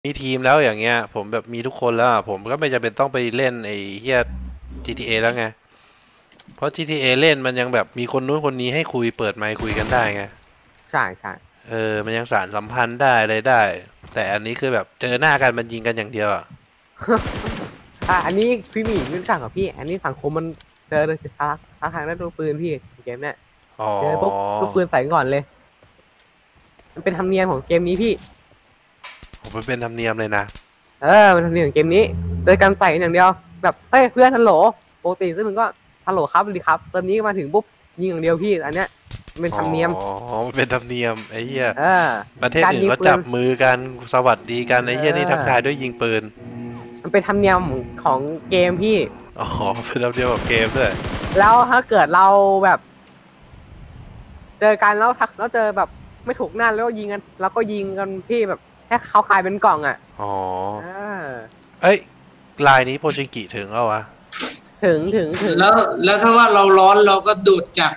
มีทีมแล้วอย่างเงี้ยผมแบบมีทุกคนแล้วผมก็ไม่จำเป็นต้องไปเล่นไอ้เฮีย GTA แล้วไงเพราะ GTA เล่นมันยังแบบมีคนนู้นคนนี้ให้คุยเปิดไมค์คุยกันได้ไงใช่ใช่มันยังสานสัมพันธ์ได้เลยได้แต่อันนี้คือแบบเจอหน้ากันมันยิงกันอย่างเดียวอ่ะอันนี้พี่หมีไม่รู้จักกับพี่อันนี้สังคมมันเจอเลยท้าทางด้านลูกปืนพี่เกมเนี้ยอ๋อเจอปุ๊บลูกปืนใส่ก่อนเลยมันเป็นธรรมเนียมของเกมนี้พี่ผมมันเป็นธรรมเนียมเลยนะมันธรรมเนียมของเกมนี้เจอกันใส่อย่างเดียวแบบเฮ้ยเพื่อนฮัลโหลปกติซึ่งมึงก็ฮัลโหลครับสวัสดีครับเติมนี้มาถึงปุ๊บยิงอย่างเดียวพี่อันเนี้ยมันเป็นธรรมเนียมมันเป็นธรรมเนียมไอ้เหี้ยเออประเทศการอื่นยิงปืนเขาจับมือกันสวัสดีกันไอ้เหี้ยนี่ทักทายด้วยยิงปืนมันเป็นธรรมเนียมของเกมพี่อ๋อเป็นธรรมเนียมของเกมด้วยแล้วถ้าเกิดเราแบบเจอกันแล้วเจอแบบไม่ถูกหน้าแล้วยิงกันแล้วก็ยิงกันพี่แบบแค่เขาคายเป็นกล่องอ่ะอ๋ออ่าเอ้ยลายนี้โพชิงกิถึงแล้ววะถึงแล้วถ้าว่าเราร้อนเราก็ดูดจาก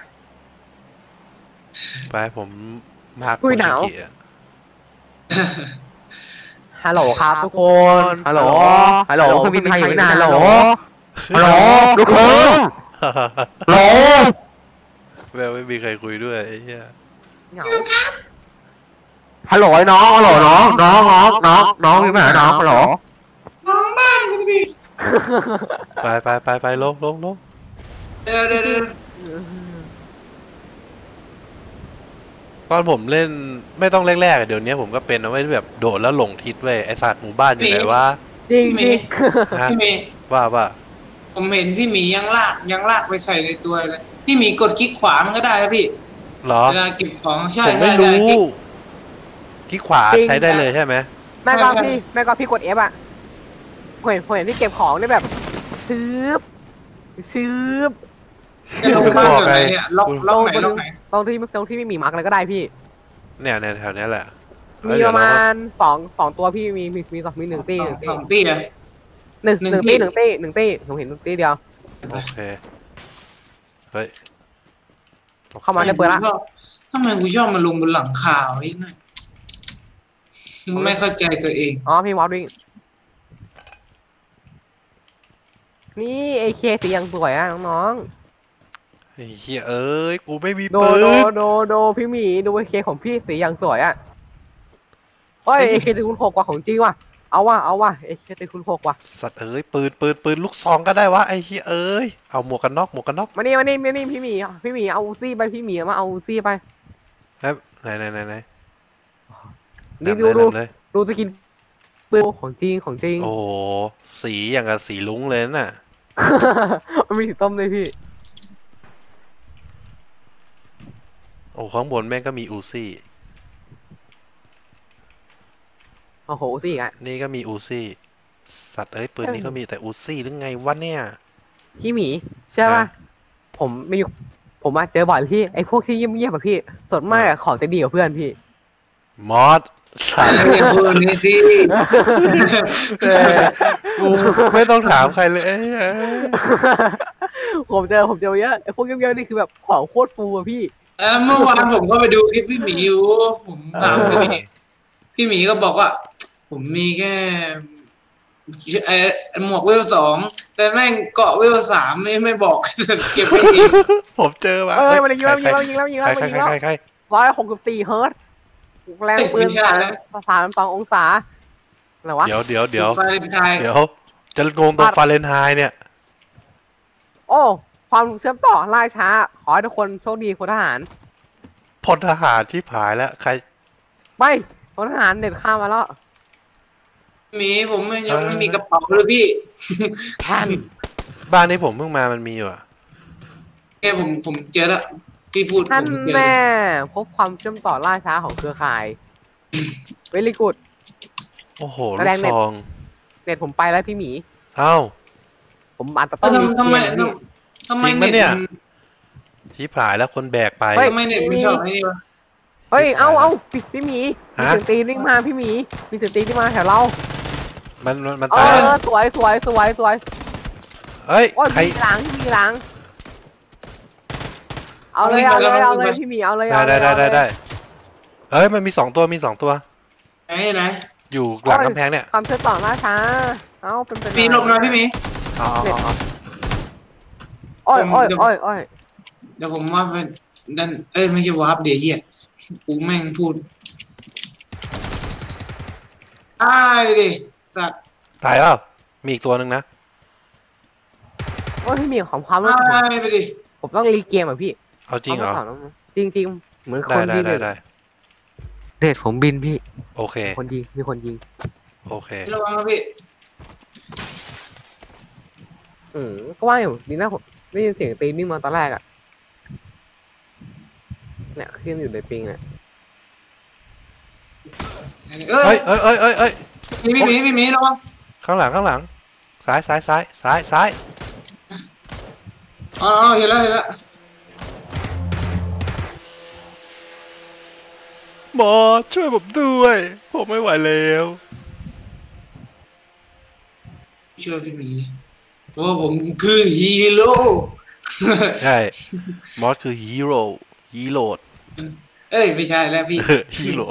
ไปผมมาร์คโพคุยหนาวชิงกิอะฮัลโหลครับทุกคนฮัลโหลเครื่องบินไทยอยู่ไม่นานฮัลโหลฮัลโหลทุกคนฮัลโหลแม่งไม่มีใครคุยด้วยไอ้เหี้ยเหงาฮัลโหลไอ้น้องฮัลโหลน้องอยู่ไหนน้องฮัลโหลน้องบ้านกูสิไปลงเดี๋ยวตอนผมเล่นไม่ต้องแรกๆอะเดี๋ยวนี้ผมก็เป็นนะเว้ยแบบโดดแล้วหลงทิศเว้ยไอสัตว์หมู่บ้านอยู่ไหนวะจริงจริงฮะพี่เมย์ว่าผมเห็นพี่หมียังลากไปใส่ในตัวเลยพี่หมีกดคลิกขวามันก็ได้นะพี่เหรอเวลาเก็บของใช่ผมใช่ไม่รู้ใช่คลิกที่ขวาใช้ได้เลยใช่ไหมแม่ก็พี่กด F อ่ะเห็นพี่เก็บของได้แบบซื้อซื้อจะลงบ้านอยู่ไหนเนี่ยล็อกไหนล็อกไหนตรงที่ไม่มีมาร์กอะไรก็ได้พี่เนี่ยแถวนี้แหละมีประมาณสองตัวพี่มีหนึ่งตีสองตี้อะหนึ่งตีผมเห็นตีเดียวโอเคเฮ้ยเข้ามาในเปิดละทำไมกูชอบมาลงบนหลังคาไว้หน่อยไม่เข้าใจตัวเองอ๋อพี่วอลวิ่งนี่ไอเคสียังสวยอ่ะน้องไอ้เหี้ยเอ้ยกูไม่มีๆปืนโดพี่หมีดูไอเคของพี่สียังสวยอ่ะเฮ้ยไอเคตีคุณ6กว่าของจริงว่ะเอาว่ะไอเคตีคุณ6ว่ะสัตว์เอ้ยปืนลูกซองก็ได้วะไอ้เหี้ยเอ้ยเอาหมวกกันน็อกมานี่พี่หมีเอาอูซี่ไปพี่หมีมาเอาอูซี่ไปเฮ้ยไหนเลยดูสกินปืนของจริงโอ้สีอย่างกับสีลุ้งเลยน่ะมันมีสีส้มเลยพี่โอ้ข้างบนแม่งก็มีอูซี่โอ้โหอูซี่อ่ะนี่ก็มีอูซี่สัตว์เอ้ยปืนนี้ก็มีแต่อูซี่หรือไงวะเนี่ยพี่หมีใช่ป่ะผมไม่อยู่ผมมาเจอบ่อยพี่ไอ้พวกที่เงียบๆแบบพี่ส่วนมากของจะดีกว่าเพื่อนพี่มอสสัตว์ไม่พูดนี่สิกูไม่ต้องถามใครเลยผมเจอเยอะไอ้พวกเงียบๆนี่คือแบบของโคตรฟูอะพี่เมื่อวานผมก็ไปดูคลิปพี่หมีอยู่ผมถามพี่หมีก็บอกว่า ผมมีแค่หมวกเวล2แต่แม่งเกาะเวล3ไม่บอกเก็บไว้เองผมเจอมามันยิงแล้วใคร 164 เฮิร์ตแรงปืน32 องศาอะไรวะเดี๋ยวฟาเรนไฮต์จะงงตรงฟาเรนไฮน์เนี่ยโอ้ความเชื่อมต่อล่าช้าขอให้ทุกคนโชคดีพลทหารพลทหารที่ผายแล้วใครไม่พลทหารเด็ดข้ามมาแล้วมีผมยังไม่มีกระเป๋าเลยพี่ท่านบ้านนี้ผมเพิ่งมามันมีอยู่อะแค่ผมเจอแล้วพี่พูดท่านผมเจอแม่พบความเชื่อมต่อล่าช้าของเครือข่ายเวลิกูดโอ้โหลูกซองเน็ตผมไปแล้วพี่หมีเอ้าผมอาจจะต้องทำไมเน็ตเนี่ยที่ผายแล้วคนแบกไปทำไมเน็ตไม่ชอบไอ้นี่วะเฮ้ยเอาพี่หมีมีเสียงตีวิ่งมาพี่หมีมีเสียงตีที่มาแถวเรามันตายสวยเฮ้ยใครมีหลังเอาเลยพี่หมีเอาเลยได้เฮ้ยมันมี2 ตัวไหนอยู่หลังกำแพงเนี่ยความเชื่อต่อล่าช้าเอ้าเป็นพี่หลบหน่อยพี่หมีเอาเอาเอาโอ้ยโอ้ยโอ้ยโอ้ยเดี๋ยวผมว่าเป็นดันไม่ใช่วาร์ปเดี๋ยวเหี้ยกูแม่งพูดอ้ายดิสัตว์ตายแล้วมีอีกตัวหนึ่งนะโอ้ยพี่มีของความรู้อ้ายไปดิผมต้องรีเกมอ่ะพี่เอาจริงเหรอจริงจริงๆเหมือนคได้นได้ยิงได้ได้เดชผมบินพี่โอเคคนยิงมีคนยิงโอเคระวังนะพี่ก็ว่าอยู่ดีนะผมได้ยินเสียงตีนิ่งมาตอนแรกอ่ะเนี่ยขึ้นอยู่ในปิงเนี่ยเอ้เฮ้ยยเอ้ยเอ้ยเอ้ยเอ้ยพี่หมีระวังข้างหลังข้างหลังซ้ายซ้ายซ้ายซ้ายซ้ายอ๋อเห็นแล้วเห็นแล้วหมอช่วยผมด้วย ผมไม่ไหวแล้วช่วยพี่หมีเพราะว่าผมคือฮีโร่ใช่มอสคือฮีโร่ฮีโร่เอ้ยไม่ใช่แล้วพี่ฮีโร่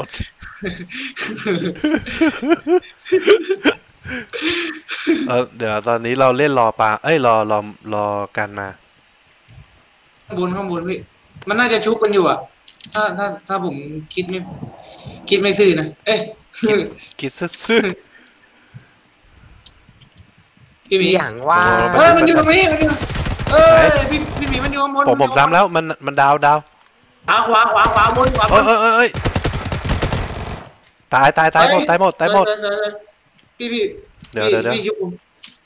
เดี๋ยวตอนนี้เราเล่นรอปลาเอ้ยรอกันมาข้างบนพี่มันน่าจะชุบกันอยู่อ่ะถ้าผมคิดไม่ซื่อนะเอ้ยคิดซื่อพี่หมีอย่างว่าเอ้ยมันอยู่ตรงนี้มันอยู่พี่หมีมันอยู่ข้างบนผมซ้ำแล้วมันดาวขวาบนเอ้ยตายหมดตายหมดพี่เดี๋ยวพี่ชุบผม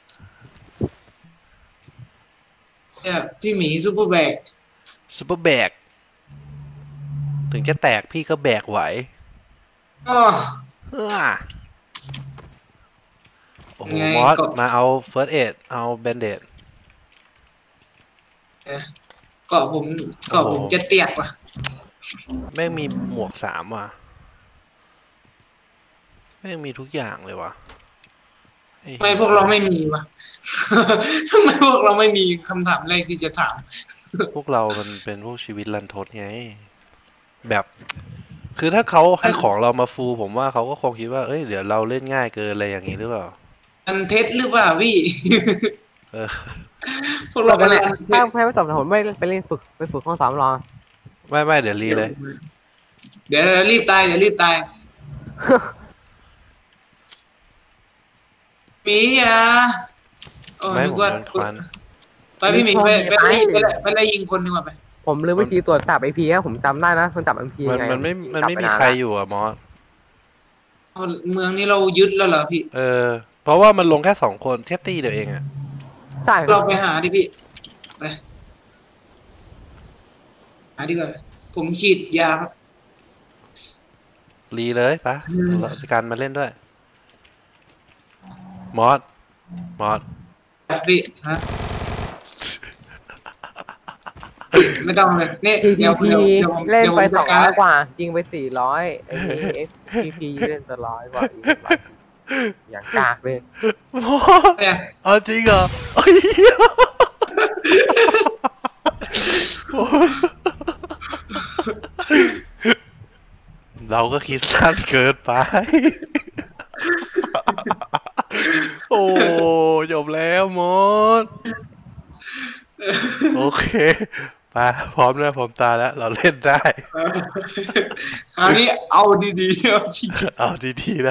เนี่ยพี่หมีซูเปอร์แบกซุปเปอร์แบกถึงจะแตกพี่ก็แบกไหวอ๋อเฮ้อโอ้โหไงมอสก็มาเอาเฟิร์สเอดเอาแบนเดดเกาะผมจะเตียกว่ะแม่งมีหมวก3ว่ะแม่งมีทุกอย่างเลยว่ะทำไมพวกเราไม่มีวะ ทำไมพวกเราไม่มีคำถามแรกที่จะถามพวกเรามันเป็นพวกชีวิตรันทดไง แบบ คือถ้าเขาให้ของเรามาฟูผมว่าเขาก็คงคิดว่าเอ้ยเดี๋ยวเราเล่นง่ายเกินอะไรอย่างนี้หรือเปล่ามันเท็จหรือเปล่าพี่เออพวกเราไปเป็นเลยอะไรถ้าไม่จบนะผมไม่ไปเล่นฝึกห้องซ้อมรอไม่เดี๋ยวรีเลยเดี๋ยวรีบตายหมีอ่ะโอ้ไม่นึผกมว่าโดนควันไปพี่หมีไปไล่ยิงคนดีกว่าไปผมลืมวิธีตรวจจับไอพีครับผมจำได้นะคนจับไอพีมันไงมันไม่มีใครอยู่อ่ะมอสเมืองนี้เรายึดแล้วเหรอพี่เพราะว่ามันลงแค่2 คนเทสตี้เดียวเองอ่ะใช่เราไปหาดิพี่ไปหาดีกว่าผมฉีดยาครับรีเลยปะเราจะการมาเล่นด้วย มอสพี่ฮะไม่ต้องเลยนี่พีเดี๋ยวพีผมเล่นไปดี๋ยวผมจัดาร 200 กว่ายิงไป400ไอพีพีเล่นจะ100 กว่าอย่างกากเลยมอสเนี่ยเอาจริงเหรอเอ้ยเราก็คิดสั้นเกินไป โอ้จบแล้วมดโอเคไปพร้อมแล้วผมตาแล้ว เราเล่นได้คราวนี้เอาดีๆเอาจริงเอาดีๆนะ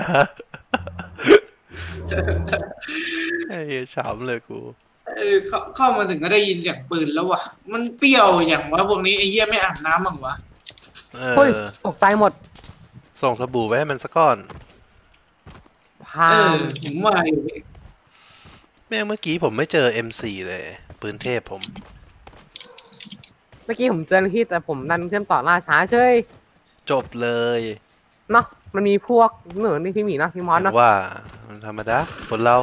ไอ้ฉ่ำเลยกูเข้ามาถึงก็ได้ยินเสียงปืนแล้ววะมันเปรี้ยวอย่างวะพวกนี้ไอ้เหี้ยไม่อาบน้ำมั้งวะเฮ้ยตกใจหมดส่งสบู่ไปให้มันสักก้อนพาผมว่าอยู่แม่งเมื่อกี้ผมไม่เจอ M4 เลยปืนเทพผมเมื่อกี้ผมเจอที่แต่ผมดันเชื่อมต่อล่าช้าเฉยจบเลยเนาะมันมีพวกเหนือนี่พี่หมีเนาะพี่มอสเนาะว่ามันธรรมดาคนเรา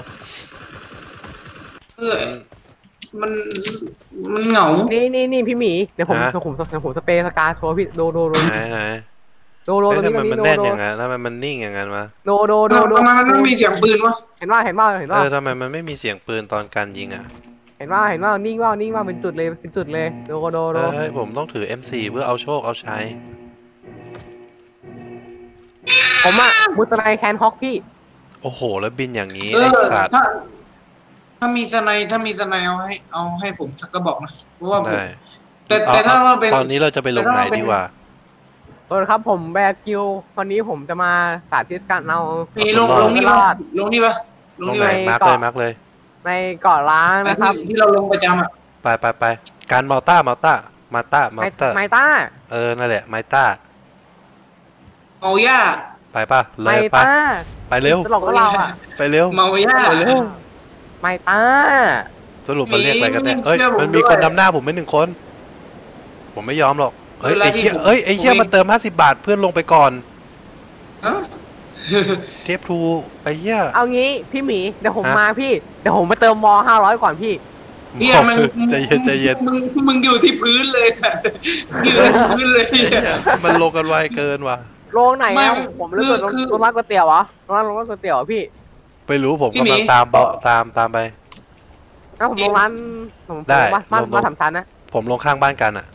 มันเหงานี่พี่หมีเดี๋ยวผมสเปรย์สกาโชว์พี่โดไหนตรงทำนี้ไมตรงมันนี้แน่นอย่างนั้นทำไมมันนิ่งอย่างนั้นวะโดทำไมมันไม่มีเสียงปืนวะเห็นว่าทำไมมันไม่มีเสียงปืนตอนการยิงอ่ะเห็นว่านิ่งว่าเป็นจุดเลยโดเฮ้ยผมต้องถือ M4 เพื่อเอาโชคเอาชัยผมอะมุสไนแคนฮอกพี่โอ้โหแล้วบินอย่างนี้เอไอ้อสัตว์ถ้ามีสไนเอาให้ผมสักกระบอกนะเพราะว่าผมได้แต่ถ้าว่าเป็นตอนนี้เราจะไปลงไหนดีกว่าครับผมแบร์กิววันนี้ผมจะมาสาธิตการเอามีลงรอดนี่รปะอดลงนี่ปะลงลงนี่ไหนปะมาร์กเลยในเกาะล้างนะครับที่เราลงประจำอ่ะไปการมาต้ามาต้าไมต้านั่นแหละไมต้าเมาย่าไปป่ะไมเลยไปต้าไปเร็วตลกกับเราอ่ะไปเร็วเมาย่าไปเร็วไมต้าสรุปมันเรียกอะไรกันเนี่ยมีเอ้ยเชื่อผมมันมีด้วยคนนำหน้าผมไม่หนึ่งคน ผมไม่ยอมหรอกเฮ้ยเวลาไอ้ที่เหี้ยผมเอ้ยไอ้เหี้ยผมเองมันเติม50 บาทเพื่อนลงไปก่อนเอ้าเทปทูไอ้เหี้ยเอางี้พี่หมีเดี๋ยวผมฮะมาพี่เดี๋ยวผมมาเติมม500ก่อนพี่เฮียมันใจเย็นใจเย็นมึงอยู่ที่พื้นเลยค่ะอยู่ที่พื้นเลยไอ้เหี้ยมันลงกันไวเกินว่ะโรงไหนไม่อะผมเลือกคือโรงร้านก๋วยเตี๋ยวเหรอโรงร้านก๋วยเตี๋ยวเหรอพี่ไปรู้ผมพี่หมีกำลังตามไปงั้นผมโรงร้านผมได้บ้านลงบ้านสามชั้นนะผมลงข้างบ้านกันอ่ะ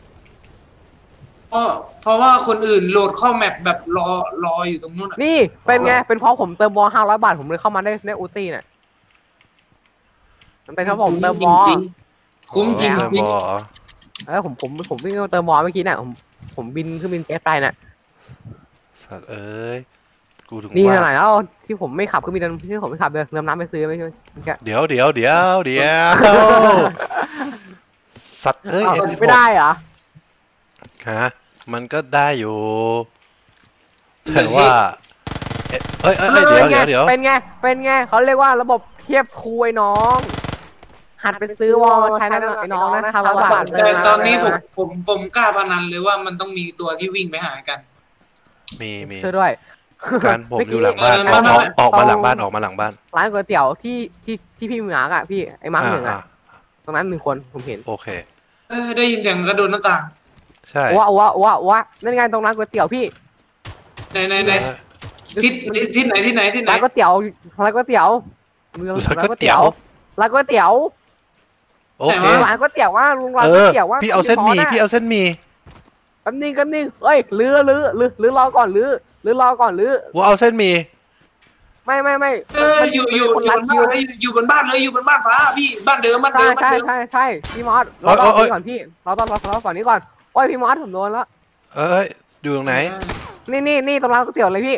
เพราะว่าคนอื่นโหลดเข้าแมปแบบรออยู่ตรงนู้นอะนี่เป็นไงเป็นเพราะผมเติม500 บาทผมเลยเข้ามาได้อูซี่เนี่ยมันเป็นเพราะผมเติมจริงๆคุ้มจริงเติมจริงบอผมวิ่งเติมเมื่อกี้น่ะผมบินเครื่องบินเจ็ตไปน่ะสัตว์เอ้ยกูถึงนี่ว่าขนาดแล้วที่ผมไม่ขับเครื่องบินที่ผมไม่ขับเดินน้ำไปซื้อไม่ใช่เดี๋ยวสัตว์เอ้ยไม่ได้เหรอฮะมันก็ได้อยู่แต่ว่าเอ้ยเดี๋ยวเป็นไงเขาเรียกว่าระบบเทียบทูไอ้น้อง หัดไปซื้อวอลใช้นั่นไอ้น้องนะครับบาทแต่ตอนนี้ผมกล้าพนันเลยว่ามันต้องมีตัวที่วิ่งไปหากันมีช่วยด้วยการผมอยู่หลังบ้านเมื่อกี้ออกมาหลังบ้านออกมาหลังบ้านร้านก๋วยเตี๋ยวที่พี่มาร์กอ่ะพี่ไอ้มาร์กหนึ่งอ่ะอ่าตรงนั้น1 คนผมเห็นโอเคได้ยินเสียงกระโดดหน้าต่างใช่ว่านั่นไงตรงร้านก๋วยเตี๋ยวพี่ในที่ไหนร้านก๋วยเตี๋ยวร้านก๋วยเตี๋ยวแล้วก็เตี๋ยวร้านก๋วยเตี๋ยวโอเคร้านก๋วยเตี๋ยวว่าลุงร้านเอก๋วยอเตี๋ยวว่าพี่เอาเส้นหมี่แป๊บนึงเฮ้ยลื้อรอก่อนลื้อรอก่อนลื้อว่าเอาเส้นหมี่ไม่อยู่บนบ้านเลยอยู่บนบ้านเลยอยู่บนบ้านฟ้าพี่บ้านเดิมใช่พี่มอสรอก่อนพี่รอก่อนนี้ก่อนโอ้ยพี่มอสผมโดนแล้วเอ้ยอยู่ตรงไหนนี่ตรงร้านก๋วยเตี๋ยวเลยพี่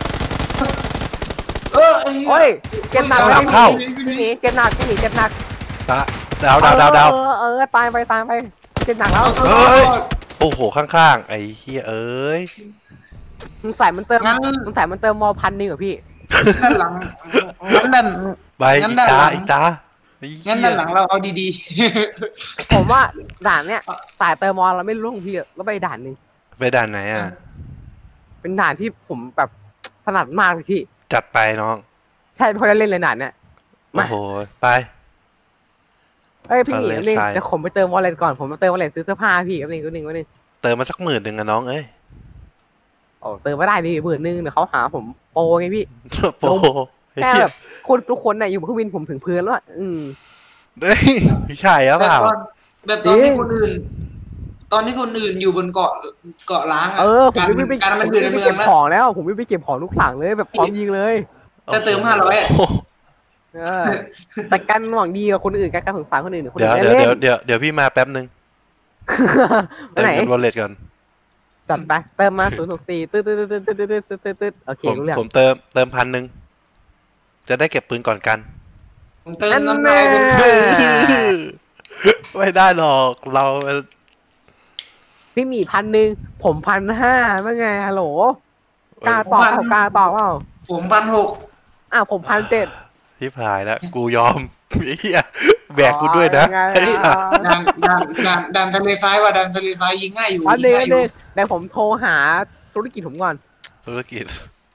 โอ้โอ้ยเจ็บหนักหลังเข้าพี่หนีเจ็บหนักดาวตายไปเจ็บหนักแล้วโอ้โหข้างๆไอ้เฮียเอ้ยมึงใส่มันเติมมอ1,000เหรอพี่ด้านหลังงั้นไปงั้อีนกด้านหลัตาง อีกตาไอ้เหี้ยงั้นด้านหลังเราเอาดีผมว่าด่านเนี้ยสายเติมมอเราไม่รู้ของพี่แล้วไปด่านหนึ่งไปด่านไหนอ่ะเป็นด่านที่ผมแบบถนัดมากเลยพี่จัดไปน้องใช่เพราะได้เล่นเลยด่านเนี้ยโอ้โหไปเอ้ยพี่หนีทะเลนึงทรายเดี๋ยวผมไปเติมวอลเล็ตก่อนผมมาเติมวอลเล็ตซื้อเสื้อผ้าพี่ก็นึงเติมมาสัก10,000อะน้องเอ้ยโอ้เติมไม่ได้ดิ10,000เดี๋ยวเขาหาผมโปรไงพี่โปรไอ้แค่เหี้แบยบคนทุกคนน่ะอยู่บนเครื่องบินผมถึงพื้นแล้วเฮ้ยไม่ใช่หรือๆเปล่าแบบตอนที่คนอื่น ตอนที่คนอื่นอยู่บนเกาะล้างผมวิ่งไปการมันอยู่ในเมือเก็งบแล้วของแล้วผมวิ่งไปเก็บของทุกหลังเลยแบบพร้อมยิงเลยจะเติม500อ่ะโอ้โหแต่กันหวังดีกับคนอื่นการสงสารคนอื่นคนเดี๋ยวอื่นเดี๋ยวเล่นเดี๋ยวเดี๋ยวพี่มาแป๊บนึงไปเติมไหนเงินวอลเล็ตก่อนจัดไปเติมมา064ตืดโอเคผมรู้เรื่องผมเติม1,000จะได้เก็บปืนก่อนกันผมเติมน้ำลายอันแน่ไม่ได้หรอกเราพี่หมี1,000ผม1,500ว่าไงฮัลโหลกล้าตอบเปล่าผม1,600 ผม1,700 ที่ผายแล้วกูยอมไอ้เหี้ยแบกกูด้วยนะยังไงไอ้เหี้ยดันทะเลซ้ายว่าดันทะเลซ้ายยิงง่ายอยู่วันยิหนึ่งงง่ายอยู่เดี๋ยวผมโทรหาธุรกิจผมก่อนธุรกิจ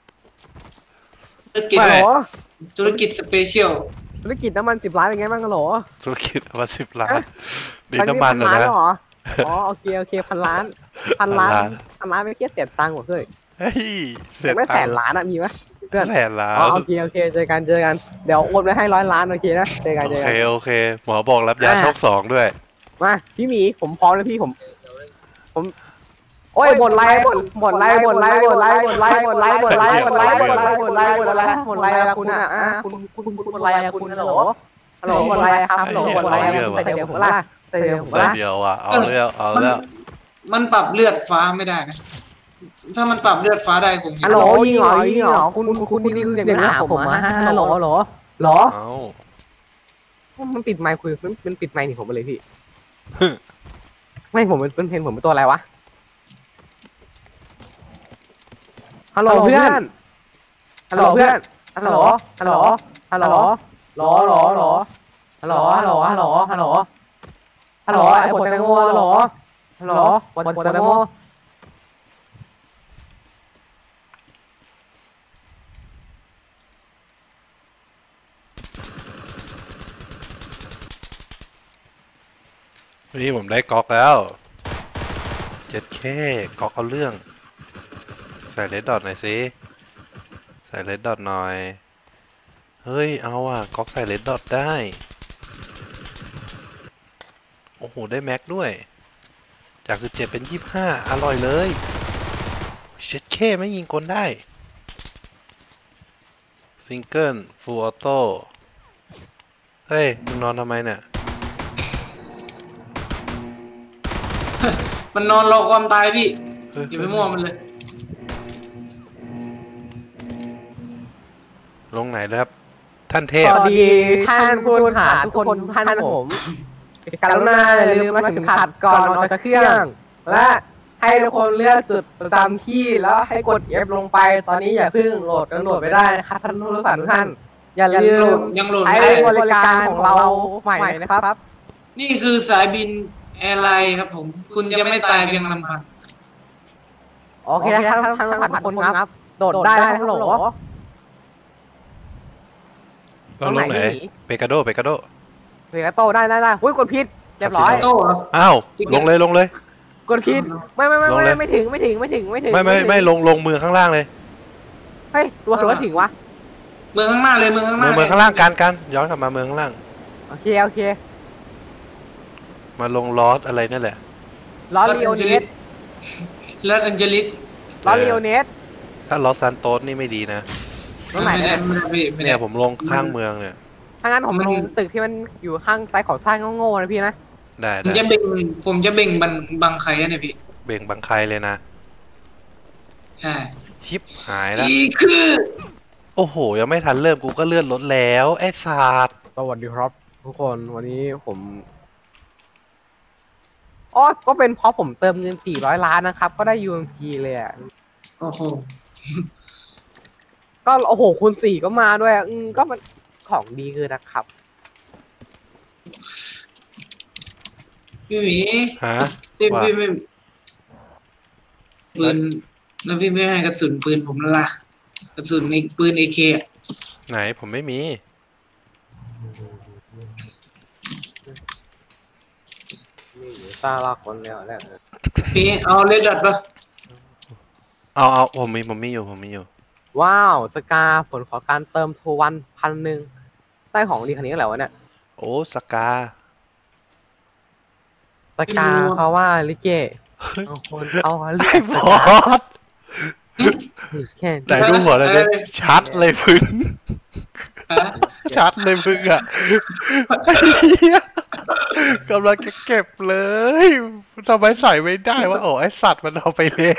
ฮัลโหลธุรกิจสเปเชียลธุรกิจน้ำมัน10 ล้านเป็นไงบ้างฮัลโหลธุรกิจมา10 ล้านดีน้ำมันตอนะ 1,000 นะล้าเหรออ๋อโอเค1,000 ล้าน1,000 ล้านไม่เครียดเสียตังค์หมดเลยเฮ้ยเสร็แต่จไม่100,000 ล้านมีไหมเพื่อนแสนล้านอ๋อโอเคเจอกันเดี๋ยวโอนไปให้100 ล้านโอเคนะเจอกันโอเคหมอบอกรับยาโชค2ด้วยมาพี่หมีผมพร้อมแล้วพี่ผมโอ้ยบ่นไรบ่นไรบ่นไรบ่นไรบ่นไรบ่นไรบ่นไรบ่นไรบ่นไรบ่นไรบ่นไรบ่นไรอะคุณอะคุณบ่นไรอะคุณฮัลโหลบ่นไรครับฮัลโหลบ่นไรใส่เดี๋ยวผมละใส่เดี๋ยวผมใส่ละเดียวอ่ะเอาแล้วมันปรับเลือดฟ้าไม่ได้นะ ถ้ามันปรับเลือดฟ้าได้ผมเห็นฮัลโหลยิงเหรอคุณนี่อย่างนี้หาผมมาฮัลโหลเหรอเอามันปิดไมค์คุยมันปิดไมค์หนีผมไปเลยพี่ไม่ผมเป็นเพนผมเป็นตัวอะไรวะฮัลโหลเพื่อนฮัลโหลเพื่อนฮัลโหลฮัลโหลฮัลโหลหลอหลอหลอฮัลโหลฮัลโหลฮัลโหลฮัลโหลฮัลโหลไอ้ปวดแตงโมฮัลโหลฮัลโหลปวดแตงโมวันนี้ผมได้ก๊อกแล้วเจ็ดแค่ก๊อกเอาเรื่องใส่เลดดอทหน่อยสิใส่เลดดอทหน่อยเฮ้ยเอาอ่ะก๊อกใส่เลดดอทได้โอ้โหได้แม็กด้วยจาก17เป็น25อร่อยเลยเจ็ดแค่ไม่ยิงกลได้ซิงเกิลฟูลออโต้เฮ้ยมึงนอนทำไมเนี่ยมันนอนรอความตายพี่เฮ้ยอย่าไปมั่วมันเลยลงไหนแล้วครับท่านเทพสวัสดีท่านผู้บริหารทุกคนท่านผมกรุณาอย่าลืมมาถึงขัดก่อนออกจากเครื่อง และให้ทุกคนเลือกจุดประจำที่แล้วให้กด F ลงไปตอนนี้อย่าเพิ่งโหลดกันโหลดไปได้นะครับท่านผู้บริหารทุกท่านอย่าลืมยังโหลดใช้ไม่ได้บริการของเราใหม่นะครับนี่คือสายบินแอร์ไลน์ครับผม คุณจะไม่ตายเพียงลำพังโอเคท่านผู้บริหารทุกคนครับโดดได้ทั้งโหลลงไหนเปกาโดเปกาโดเวกาโต้ได้อุ้ยกดผิดเรียบร้อยโต้เหรออ้าวลงเลยกดผิดไม่ถึงไม่ลงมือข้างล่างเลยเฮ้ยตัวถือว่าถึงวะเมืองข้างหน้าเลยเมืองข้างหน้าเมืองข้างล่างกันย้อนกลับมาเมืองข้างล่างโอเคมาลงลอสอะไรนั่นแหละล้อลีโอเนสลอสแอนเจลิสล้อลีโอเนสถ้าลอสซานโตสนี่ไม่ดีนะตรงไหนไม่ได้เนี่ยไม่เนี่ได้ยผมลงข้างเมืองเนี่ยถ้างั้นผมลงตึกที่มันอยู่ข้างซ้ายของสร้างโง่ๆนะพี่นะได้ผมจะเบ่งบังใครอะเนี่ยพี่เบ่งบังใครเลยนะใช่ชิปหายแล้วอีคือโอ้โหยังไม่ทันเริ่มกูก็เลื่อนรถแล้วไอ้ศาสตร์สวัสดีครับทุกคนวันนี้ผมอ๋อก็เป็นเพราะผมเติมเงิน400 ล้านนะครับก็ได้ UMP เลยอ่ะโอ้โหก็โอ้โหคูณ4ก็มาด้วยก็มันของดีคือนะครับพี่หมีฮะพี่ว่าพี่ไม่ปืนแล้วพี่ไม่ให้กระสุนปืนผมแล้วล่ะกระสุนในปืนAKอะไหนผมไม่มีนี่อยู่ตาลาคนแล้วแหละพี่เอาเลดดอทปะเอาผมมีอยู่ว้าวสกาผลของการเติมโทวัน1,000ได้ของดีคันนี้กันแล้วเนี่ยโอ้สกาสกาเพราะว่าลิเกเอาคนเอาลิไอ้เกบอสแค่แต่ดูหัวแล้วเนี่ยชัดเลยพึ่งฮะชัดเลยพึ่งอ่ะไอ้เหี้ยกำลังจะเก็บเลยทำไมใส่ไม่ได้วะโอ้ไอสัตว์มันเอาไปแล้ว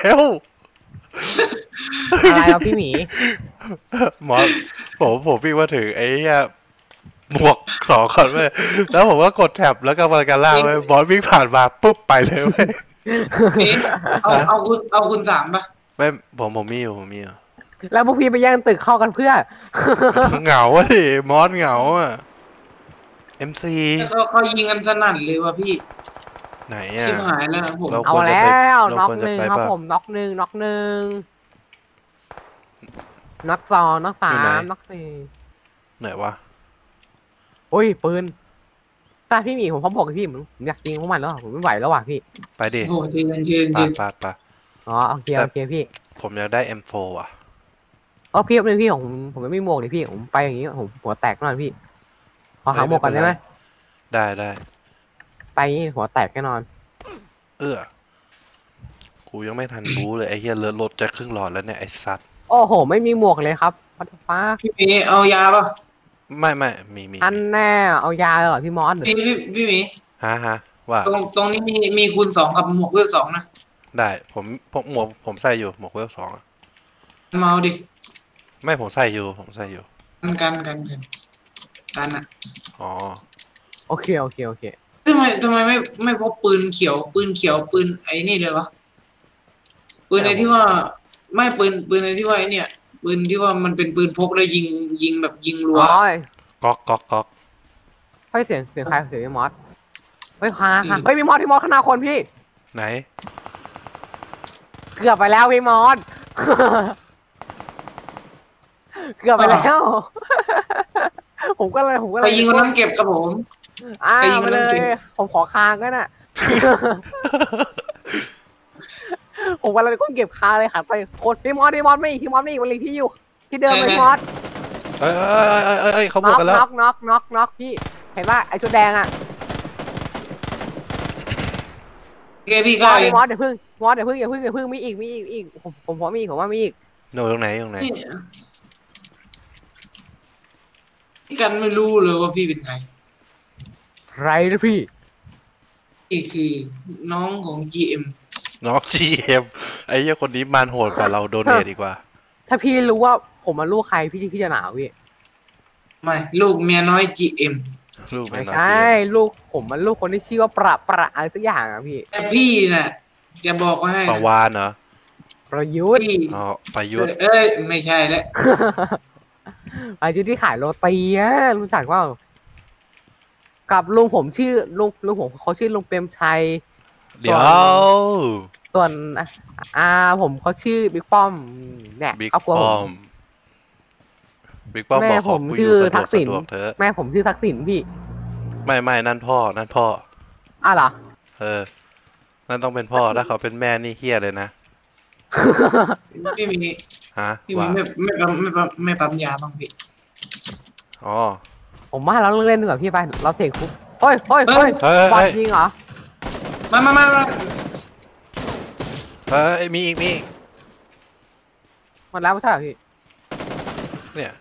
อะไรเอาพี่หมีหมอผมวิ่งมาถึงไอ้เหี้ยหมวก2คนเว้ยแล้วผมก็กดแท็บแล้วก็มากันล่างเว้ยบอสวิ่งผ่านมาปุ๊บไปเลยเว้ยพี่เอาคุณสามปะไม่ผมมีอยู่แล้วพวกพี่ไปแย่งตึกเข้ากันเพื่อเหงาอะสิมอสเหงาอ่ะ MC เขายิงกันสนั่นเลยว่ะพี่ไหนอ่ะชิบหายแล้วผมเราเอาควรจะแล้ไปวเราน็อกควรหจะนึ่งไปครับป่ะผมน็อกหนึ่งน็อกสองน็อกสาอยู่ไหนมน็อกสี่ไหนวะโอ้ยปืนแต่พี่หมีผมพร้อมบอกกับพี่ผมอยากยิงพวกมันแล้วผมไม่ไหวแล้วว่ะพี่ไปดิโอ้โหเย็นปะอ๋อโอเคพี่ผมอยากได้ M4 อ่ะเออพี่แป๊บนึงพี่ผมไม่มีหมวกเลยพี่ผมไปอย่างนี้ผมหัวแตกแน่นอนพี่ขอหาหมวกก่อนได้ไหมได้ไปอย่างนี้หัวแตกแน่นอนเอื้อกูยังไม่ทันบู๊เลยไอ้เหี้ยเลือดรถจะครึ่งหลอดแล้วเนี่ยไอ้สัตว์โอ้โห ไม่มีหมวกเลยครับพัดฟ้าพี่หมีเอายาป่ะไม่มีอันแน่เอายาเลยเหรอพี่มอสพี่หมีฮะว่าตรงนี้มีคูณ2ครับหมวกเวล2นะได้ผมหมวกผมใส่อยู่หมวกเวล2อะเมาดิไม่ผมใส่อยู่กันอ่ะอ๋อโอเคทำไมไม่พบปืนเขียวปืนไอ้นี่เลยวะปืนในที่ว่าไม่ปืนในที่ว่าไอ้เนี่ยปืนที่ว่ามันเป็นปืนพกแล้วยิงแบบยิงรัวอ๋อก๊อกเฮ้ยเสียงใครเสียงพี่มอสเฮ้ยเฮ้ยพี่มอสข้างหน้าคนพี่ไหนเกือบไปแล้วพี่มอส เกือบไปแล้ว ผมก็เลยไปยิงคนนั้นเก็บครับผม ไปยิงไปคนเลนั้นเก่ยงผมขอคางก็น่ะ ผมกำลังก้มเก็บคางเลยค่ะไปโคตรพี่มอสไม่อีกมันลีที่อยู่ ที่เดิมเลยพี่มอสเอ้ยเขาบวกกันแล้วน็อกพี่เห็นป่ะไอ้ชุดแดงอ่ะพี่ก็เองมอสเดี๋ยวพึ่งอย่าพึ่งมีอีกผมพอมีอีกผมว่ามีอีกโน่ตรงไหนพี่กันไม่รู้เลยว่าพี่เป็นใครไรนะพี่นี่คือน้องของ GM น้อง GM ไอ้เหี้ยคนนี้มันโหดกว่าเราโดเนทดีกว่าถ้าพี่รู้ว่าผมมาลูกใครพี่จะหนาวพี่ไม่ลูกเมียน้อย GM ลูกไม่น้องใช่ลูกผมมันลูกคนที่ชื่อว่าประอะไรสักอย่างอะพี่แต่พี่น่ะจะบอกว่าให้ปะวานเหรอประยุทธ์พี่อ๋อประยุทธ์เอ้ยไม่ใช่แล้วประยุทธ์ที่ขายโรตีอะรู้จักว่ากับลุงผมชื่อลุงผมเขาชื่อลุงเปรมชัยเดี๋ยวส่วนผมเขาชื่อบิ๊กป้อมเนี่ยบิ๊กครอบครัวป้ผอมมบิ๊กป้อมแม่บอกขผอมกูอชื่ยู่อสะดทัวกกษิณเถอะแม่ผมชื่อทักษิณพี่ไม่นั่นพ่อเหรอนั่นต้องเป็นพ่อถ้าเขาเป็นแม่นี่เฮี้ยเลยนะพี่มีฮะพี่มีว่าไม่ปั๊มยาบ้างพี่อ๋อผมว่าเราเล่นดีกว่าพี่ไปเราเสกคุกเฮ้ยเฮ้ยบอลจริงเหรอมามีอีกหมดแล้วไม่ใช่เหรอพี่เนี่ย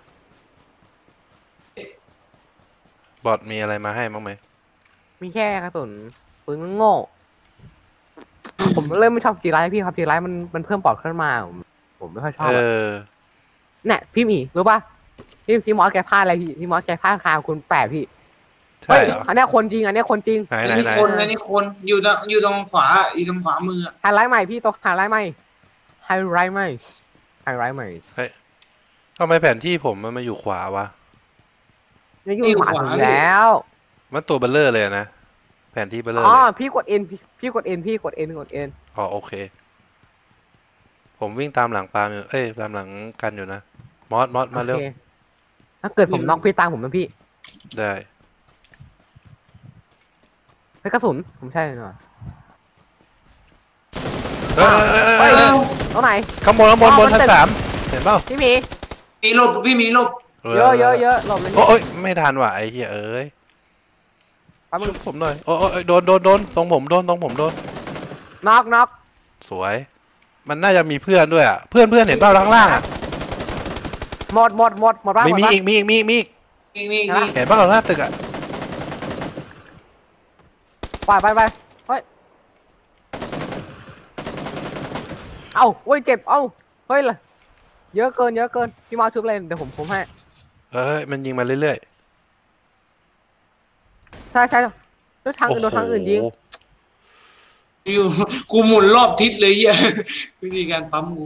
บอทมีอะไรมาให้บ้างไหมมีแค่กระสุนปืนโง่ผมเริ่มไม่ชอบจีไรพี่ครับจีไรมันเพิ่มปอดขึ้นมาผมไม่ค่อยชอบเนี่ยพี่หมีรู้ป่ะพี่มอสแกพลาดอะไรพี่มอสแกพลาดคาคุณแปะพี่ใช่เหรออันนี้คนจริงอันนี้คนจริงไหนอันนี้คนอยู่ตรงขวาอยู่ตรงขวามือไฮไลท์ใหม่พี่ตัวไฮไลท์ใหม่ทำไมแผนที่ผมมันมาอยู่ขวาวะนี่อยู่ขวาถึงแล้วมันตัวเบลเลอร์เลยนะแผนที่เบลเลอร์อ๋อเลยพี่กด N พี่กด N พี่กด N อ๋อโอเค ผมวิ่งตามหลังปาล์มอยู่ตามหลังกันอยู่นะมอสมาเร็วถ้าเกิดผมน็อกพี่ตามผมนะพี่ได้ไกระสุนผมใช่หน่อยเฮ้ยตรงไหนข้างบนบนชั้น3เห็นเปล่าพี่หมีพี่มีลบเยอะหลบเลยโอ้ยไม่ทันว่ะไอ้เหี้ยเอ้ยปั๊บมึชุงบผมหน่อยโอ้ยโดนตรงผมโดนน็อกสวย มันน่าจะมีเพื่อนด้วยอ่ะเพื่อนเห็นเปล่าข้างล่างอ่ะหมดบ้างมีอีกมีเห็นเปล่าหน้าตึกอ่ะไปเฮ้ยเว้ยเจ็บเฮ้ยเยอะเกินพี่มาชุบเลยเดี๋ยวผมให้มันยิงมาเรื่อยใช่ด้วยทางอื่นโดนทางอื่นยิงอยู่กูหมุนรอบทิศเลยเหี้ยวิธีการปั๊มกู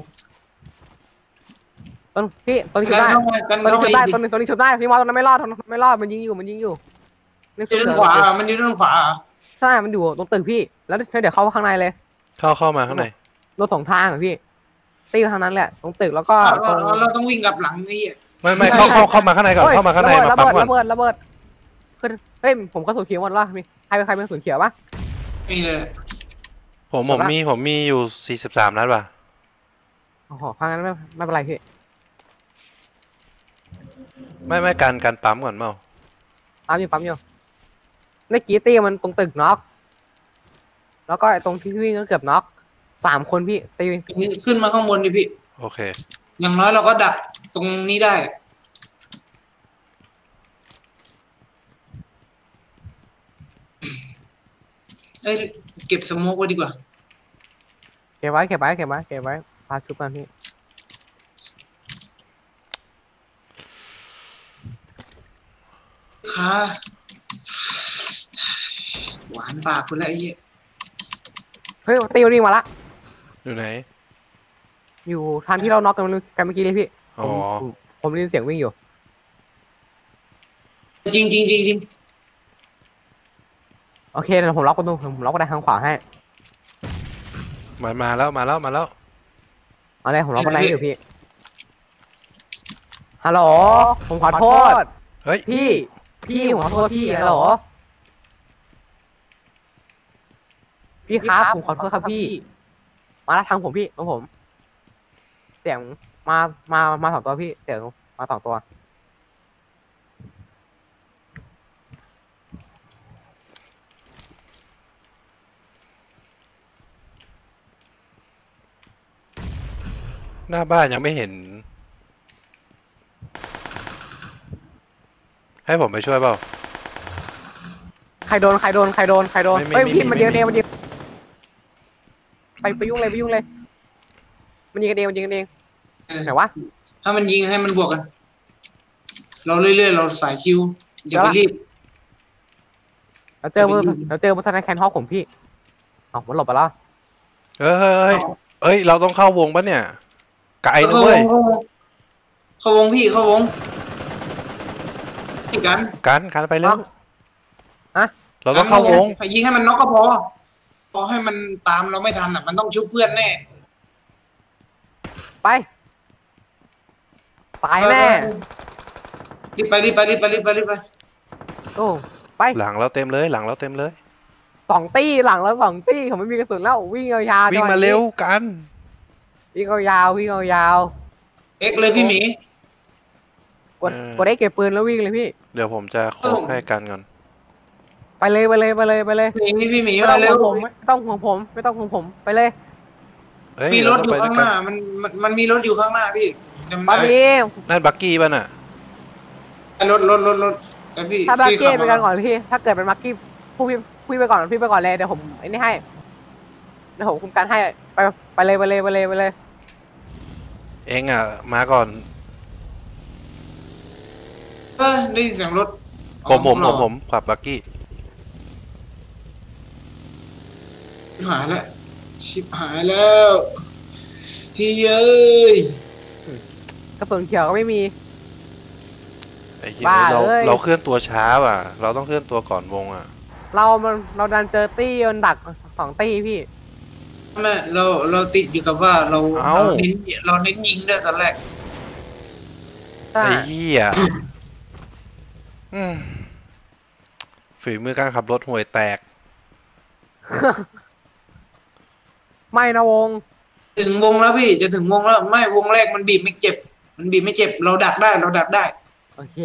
ต้นนี้ชุบได้ต้นนี้ชุบได้พี่มอสตอนนั้นไม่รอดมันยิงอยู่อยู่ด้านขวามันอยู่ด้านขวาใช่มันอยู่ตรงตึกพี่แล้วเดี๋ยวเข้าข้างในเลยเข้ามาข้างในรถ2 ทางพี่ตีทางนั้นแหละตรงตึกแล้วก็เราต้องวิ่งกลับหลังนี่ไม่เข้ามาข้างในก่อนเข้ามาข้างในมาปั๊มก่อนระเบิดขึ้นเฮ้ยผมกระสุนเขียวหมดแล้วมีใครเป็นกระสุนเขียวปะนี่เลยผมมีอยู่43นัดว่ะโอ้โหพังงั้นไม่เป็นไรพี่ไม่การปั๊มก่อนเปล่าปั๊มอยู่ในกี้ตีมันตรงตึกน็อกแล้วก็ตรงที่วิ่งก็เกือบน็อก 3 คนพี่ตีขึ้นมาข้างบนดิพี่โอเคอย่างน้อยเราก็ดักตรงนี้ได้เอ้ยเก็บสโมกไว้ดีกว่าเก็บไว้พาชุบกันพี่ค่ะหวานปากคุณแล้วไอ้เหี้ยเฮ้ยตีวิ่งมาละอยู่ไหนอยู่ทางที่เราน็อกกันเมื่อกี้เลยพี่อ๋อผมได้ยินเสียงวิ่งอยู่จริงจริงจริงจริงโอเคเดี๋ยวผมล็อกประตูผมล็อกประตูทางขวาให้มาแล้วมาแล้วเอาเลยผมล็อกประตูอยู่พี่ฮัลโหลผมขอโทษเฮ้ยพี่ผมขอโทษพี่ฮัลโหลพี่ครับผมขอโทษครับพี่มาแล้วทางผมพี่ตรงผม เสียงมา2 ตัวพี่เสียงมา2 ตัวหน้าบ้านยังไม่เห็น ให้ผมไปช่วยเปล่าใครโดนไม่เฮ้ยมีพี่มันยิงไม่มีกันเองไปยุ่งเลยมันยิงกันเองไหนวะถ้ามันยิงให้มันบวกกัน เราเรื่อยๆเราสายคิวอย่าไปรีบเราเจอบนสแนคแคนฮอกผมพี่อ๋อมันหลบไปแล้วเอ้ย เราต้องเข้าวงปะเนี่ย ไกลนะเข้าเว้วย งเข้าวงพี่เข้าวงอีกกันกันไปเร็วอะเราต้องเข้าวงยิงให้มันน็อกก็พอให้มันตามเราไม่ทันอ่ะมันต้องชุบเพื่อนแน่ไปตายแน่รีบไปโอ้ไปหลังเราเต็มเลย 2 ตี้หลังแล้ว2 ตี้ผมไม่มีกระสุนแล้ววิ่งยาวๆวิ่งมาเร็วกันวิ่งยาวเอ็กเลยพี่หมีกดได้เก็บปืนแล้ววิ่งเลยพี่เดี๋ยวผมจะโคบให้กันก่อนไปเลยพี่หมีไม่มาต้องเร็ห่ววงผมไม่ต้องห่วงผมไปเลยเฮ้ยมีรถอยู่เต้ข้างไปหด้วน้ากันมันมีรถอยู่ข้างหน้าพี่จำตอนได้นี้นั่นบักกี้ป่ะน่ะรถแต่พี่ถ้าบักพี่กี้ขับไปกันก่อนพี่ถ้าเกิดเป็นบักกี้พี่ไปก่อนเลยเดี๋ยวผมไอ้นี่ให้เดี๋ยวผมคุมการให้ไปเลยเองอ่ะ มาก่อนได้ยินเสียงรถผมขับบักกี้ชิบหายแล้วพี่เอ้ยกระสุนเขียวก็ไม่มีไอ้เหี้ยบ้าเราเอ้ยเราเคลื่อนตัวช้าว่ะ เราต้องเคลื่อนตัวก่อนวงอ่ะเราดันเจอตี้มันดัก2 ตี้พี่แม่เราติดอยู่กับว่าเราเน้นยิงด้วยตอนแรกใช่ไอ้เหี้ยอืมฝีมือการขับรถห่วยแตกไม่นะวงถึงวงแล้วพี่จะถึงวงแล้วไม่วงแรกมันบีบไม่เจ็บ เราดักได้โอเค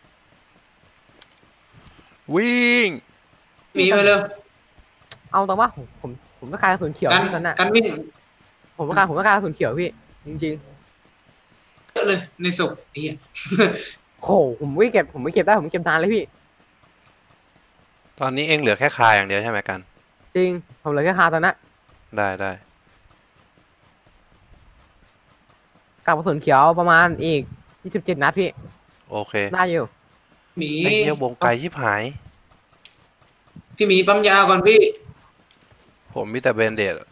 วิ่งมีไปเร็วเอาตรงว่าผมต้องการกระสุนเขียวกันที่นั้นน่ะกันวิ่งผมต้องการกระสุนเขียวพี่จริงเยอะเลยในศพไอ้เหี้ยๆโหผมไม่เก็บได้ผมเก็บนานเลยพี่ตอนนี้เองเหลือแค่คาอย่างเดียวใช่ไหมกันจริงผมเหลือแค่คาตอนนั้นได้กับกระสุนเขียวประมาณอีก27 นัดพี่โอเคได้อยู่หมีไอ้เหี้ยวงไกลชิบหายพี่หมีปั๊มยาก่อนพี่ผมมีแต่เบนเดด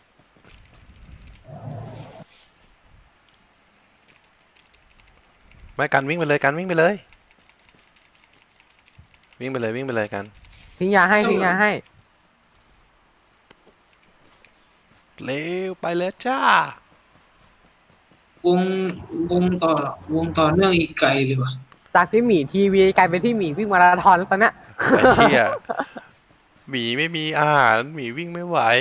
ไม่กันวิ่งไปเลยกันวิ่งไปเลย วิ่งไปเลยกันทิ้งยาให้เร็วไปเลยจ้าวงวงต่อเนื่องอีกไกลเลยว่ะจากที่หมีทีวีกลายเป็นที่หมีวิ่งมาราธอนแล้วตอนเนี้ยไอ้เหี้ยหมีไม่มีอาหารหมีวิ่งไม่ไหว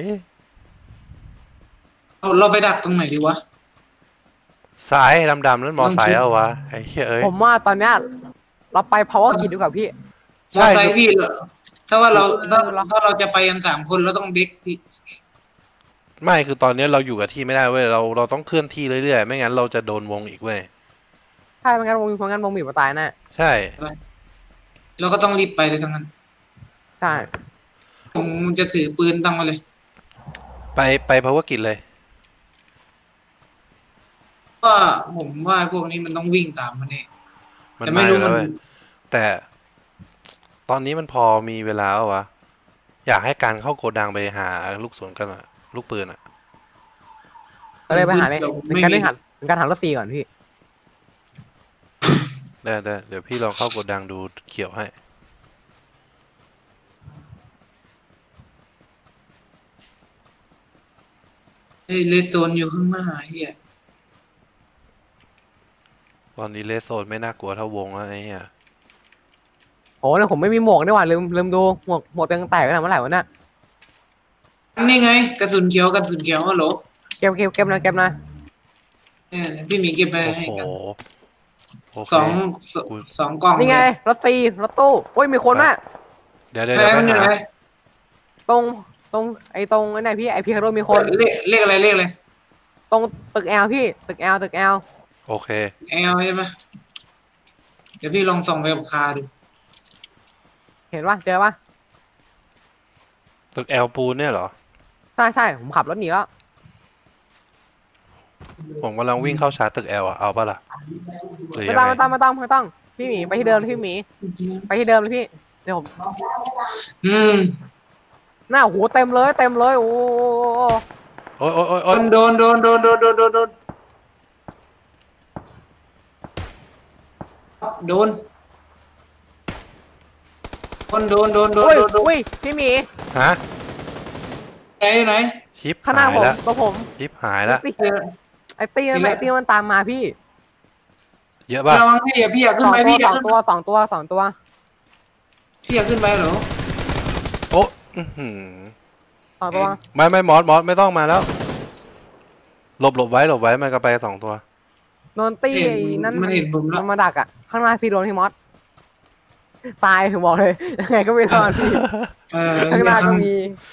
เราไปดักตรงไหนดีวะสายดำๆนั่นมอไซค์เอาวะไอ้เหี้ยเอ้ยผมว่าตอนเนี้ยเราไป power grid ดีกว่าพี่ใช่มอไซค์พี่เหรอถ้าว่าเราเออถ้าเราจะไปกัน3 คนเราต้องเด็กพี่ไม่คือตอนนี้เราอยู่กับที่ไม่ได้เว้ยเราต้องเคลื่อนที่เรื่อยๆไม่งั้นเราจะโดนวงอีกเว้ยใช่ไม่งั้นวงบีบมาตายแน่ใช่เราก็ต้องรีบไปเลยทั้งนั้นใช่ผมจะถือปืนตั้งมาเลยไปภาวกิจเลยว่าผมว่าพวกนี้มันต้องวิ่งตามมันเองมันแต่มาไม่อรู้ยู่แล้วมันเว้ยแต่ตอนนี้มันพอมีเวลาแล้ววะอยากให้การเข้าโกดังไปหาลูกศรกันอะลูกปืนอะก็เลยไปหาเลยไม่เป็นการมีเล่นหัดเป็นการหารถซีก่อนพี่ได้เดี๋ยวพี่ลองเข้าโกดังดูเขียวให้เฮ้ยเลดโซนอยู่ข้างหน้าไอ้เฮียตอนนี้เลสโซนไม่น่ากลัวเท่าวงแล้วไอ้เหี้ยโอ้เนี่ยผมไม่มีหมวกด้วยว่ะลืมดูหมวกเตียงแตกไปไหนเมื่อไหร่วะเนี่ยนี่ไงกระสุนเขียวฮัลโหลเก็บนะเนี่ยพี่หมีเก็บไปโอ้ให้โหกันโอเคสองกล่องนี่ไงเลยรถซีรถตู้โอ้ยมีคนน่ะเดี๋ยวไหนไปมันอยู่หาไหนตรงไอ้ไหนพี่ไอพีคาร์โดมีคนเลขอะไรเลขอะไรตรงตึกแอลพี่ตึกแอลโอเคแอลใช่ไหมเดี๋ยวพี่ลองส่องไปกับคาดูเห็นปะเจอปะตึกแอลปูนเนี่ยเหรอใช่ผมขับรถหนีแล้วผมกำลังวิ่งเข้าชาร์จตึกแอลอะเอาปะล่ะหรือไม่ยังต้องไงไม่ต้องพี่หมีไปที่เดิมเลยพี่หมีไปที่เดิมเลยพี่เดี๋ยวผมอืมหน้าหูเต็มเลยโอ้โอ้ยโดนคนโดนอุ้ยพี่หมีฮะไหนชิปข้างหน้าหายผมแล้วตัวผมชิปหายแล้วไอ้ตี้มันตามมาพี่เยอะป่ะระวังพี่อยากขึ้นไปพี่อยากขึ้นสองตัวพี่อยากขึ้นไปเหรอโอ้อื้อหือสองตัวไม่มอสไม่ต้องมาแล้วหลบไว้มันก็ไปสองตัวโดนตี้นั่นมันเห็นผมแล้วมันมาดักอ่ะข้างหน้าพี่โดนพี่มอสตายถึงบอกเลยยังไงก็ไม่รอดพี่ข้างหน้าก็มี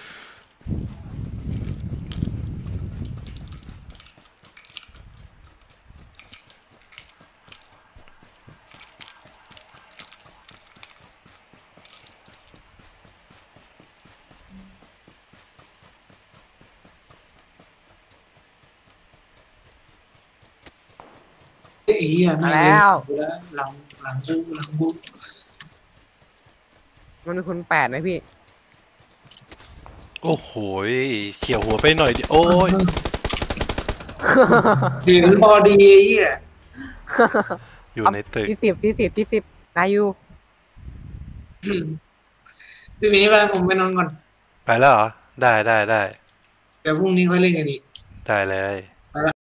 เฮียมาแล้วหลังบูมันเป็นคนแปดไหมพี่โอ้โหเขียวหัวไปหน่อยดิโอ้ยหรือพอดีไอ้เฮียอยู่ในตึกที่สิบนายยูพี่หมีไปผมไปนอนก่อนไปแล้วเหรอได้เดี๋ยวพรุ่งนี้ค่อยเล่นกันอีกได้เลย